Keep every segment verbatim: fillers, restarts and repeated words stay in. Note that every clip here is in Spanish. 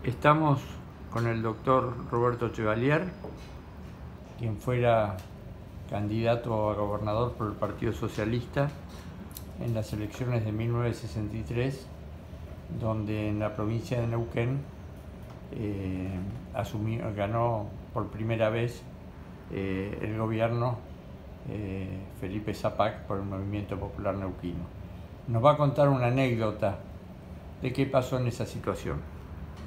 Estamos con el doctor Roberto Chevalier, quien fuera candidato a gobernador por el Partido Socialista en las elecciones de mil novecientos sesenta y tres, donde en la provincia de Neuquén eh, asumió, ganó por primera vez eh, el gobierno eh, Felipe Zapac por el Movimiento Popular Neuquino. Nos va a contar una anécdota de qué pasó en esa situación.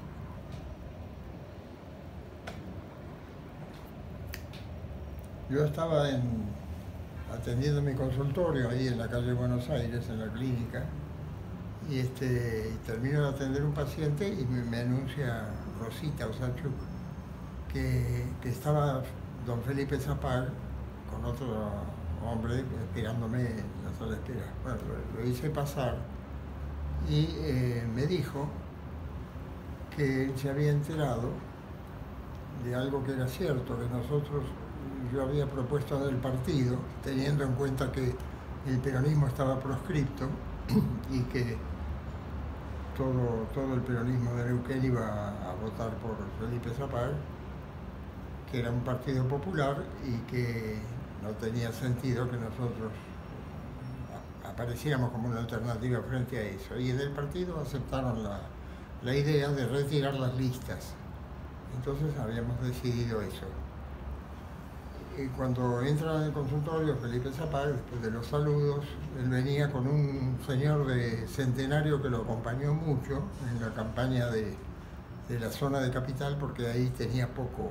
Yo estaba en, atendiendo mi consultorio ahí en la calle Buenos Aires, en la clínica, y este, termino de atender un paciente y me, me anuncia Rosita Osachuk que, que estaba don Felipe Zapac con otro hombre esperándome en la sala de espera. Bueno, lo, lo hice pasar y eh, me dijo que él se había enterado de algo que era cierto, que nosotros, yo había propuesto en el partido, teniendo en cuenta que el peronismo estaba proscripto y que todo, todo el peronismo de Neuquén iba a votar por Felipe Zapac, que era un partido popular y que no tenía sentido que nosotros apareciéramos como una alternativa frente a eso. Y en el partido aceptaron la, la idea de retirar las listas. Entonces habíamos decidido eso. Y cuando entra en el consultorio Felipe Zapac, después de los saludos, él venía con un señor de Centenario que lo acompañó mucho en la campaña de, de la zona de Capital, porque ahí tenía poco,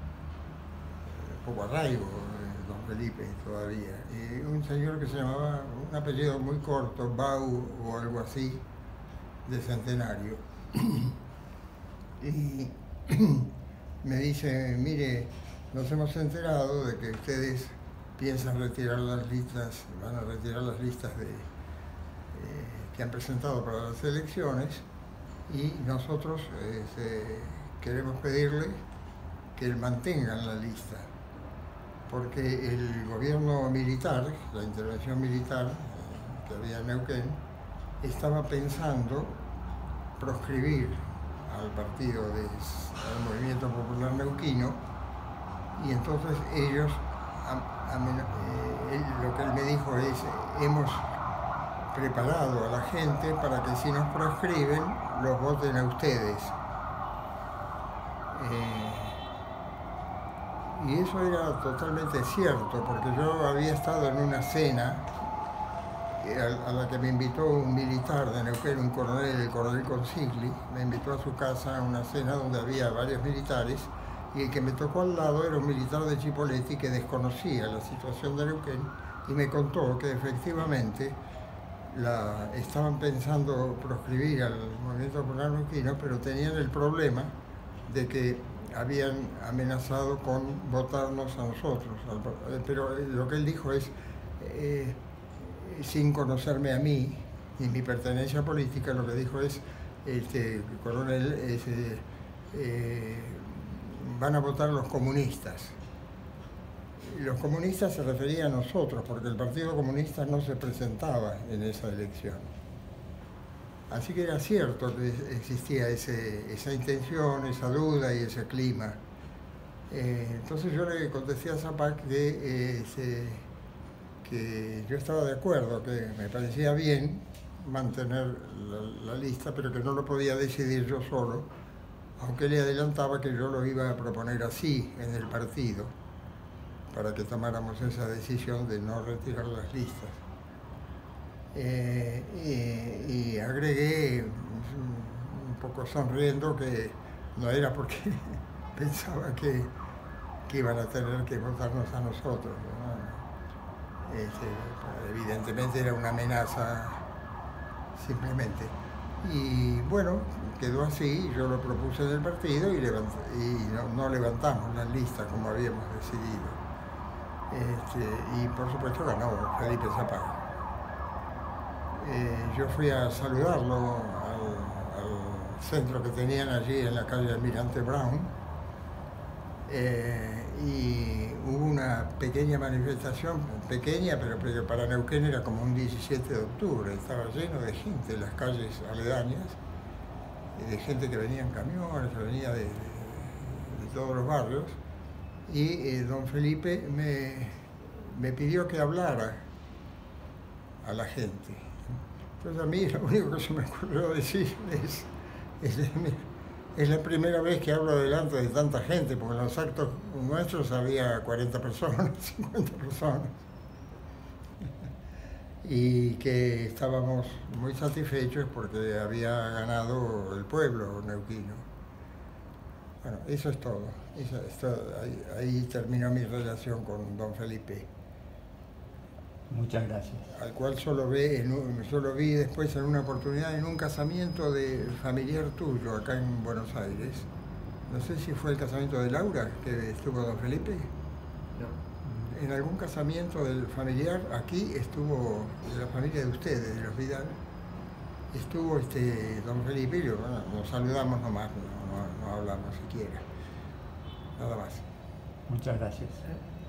poco arraigo, eh, don Felipe todavía. Y un señor que se llamaba, un apellido muy corto, Bau o algo así, de Centenario. Y me dice, mire, nos hemos enterado de que ustedes piensan retirar las listas, van a retirar las listas de, eh, que han presentado para las elecciones, y nosotros eh, se, queremos pedirle que mantengan la lista, porque el gobierno militar, la intervención militar eh, que había en Neuquén, estaba pensando proscribir al partido del Movimiento Popular Neuquino. Y entonces ellos, a, a, eh, él, lo que él me dijo es, hemos preparado a la gente para que si nos proscriben, los voten a ustedes. Eh, y eso era totalmente cierto, porque yo había estado en una cena a, a la que me invitó un militar de Neuquén, un coronel, el coronel Consigli, me invitó a su casa a una cena donde había varios militares, y el que me tocó al lado era un militar de Chipoleti que desconocía la situación de Neuquén y me contó que efectivamente la, estaban pensando proscribir al Movimiento Popular Neuquino, pero tenían el problema de que habían amenazado con votarnos a nosotros. Pero lo que él dijo es, eh, sin conocerme a mí y mi pertenencia política, lo que dijo es, este coronel, es, eh, eh, van a votar los comunistas. Y los comunistas se referían a nosotros, porque el Partido Comunista no se presentaba en esa elección. Así que era cierto que existía ese, esa intención, esa duda y ese clima. Eh, entonces yo le contesté a Zapac que, eh, se, que yo estaba de acuerdo, que me parecía bien mantener la, la lista, pero que no lo podía decidir yo solo, aunque le adelantaba que yo lo iba a proponer así en el partido, para que tomáramos esa decisión de no retirar las listas. Eh, y, y agregué, un poco sonriendo, que no era porque pensaba que, que iban a tener que votarnos a nosotros, ¿no? Este, evidentemente era una amenaza, simplemente. Y bueno, quedó así, yo lo propuse en el partido y, levant y no, no levantamos las listas como habíamos decidido. Este, y por supuesto ganó Felipe Zapac. Eh, yo fui a saludarlo al, al centro que tenían allí en la calle Almirante Brown, eh, y hubo una pequeña manifestación, pequeña, pero que para Neuquén era como un diecisiete de octubre, estaba lleno de gente en las calles aledañas, de gente que venía en camiones, que venía de, de, de todos los barrios, y eh, don Felipe me, me pidió que hablara a la gente. Entonces a mí lo único que se me ocurrió decir es, es, es la primera vez que hablo delante de tanta gente, porque en los actos nuestros había cuarenta personas, cincuenta personas, y que estábamos muy satisfechos porque había ganado el pueblo neuquino. Bueno, eso es todo. Eso es todo. Ahí, ahí terminó mi relación con don Felipe. Muchas gracias. Al cual solo, ve en un, solo vi después en una oportunidad en un casamiento de familiar tuyo acá en Buenos Aires. No sé si fue el casamiento de Laura que estuvo don Felipe. No. En algún casamiento del familiar aquí estuvo, de la familia de ustedes, de los Vidal, estuvo este don Felipe y yo, bueno, nos saludamos nomás, no, no, no hablamos siquiera. Nada más. Muchas gracias.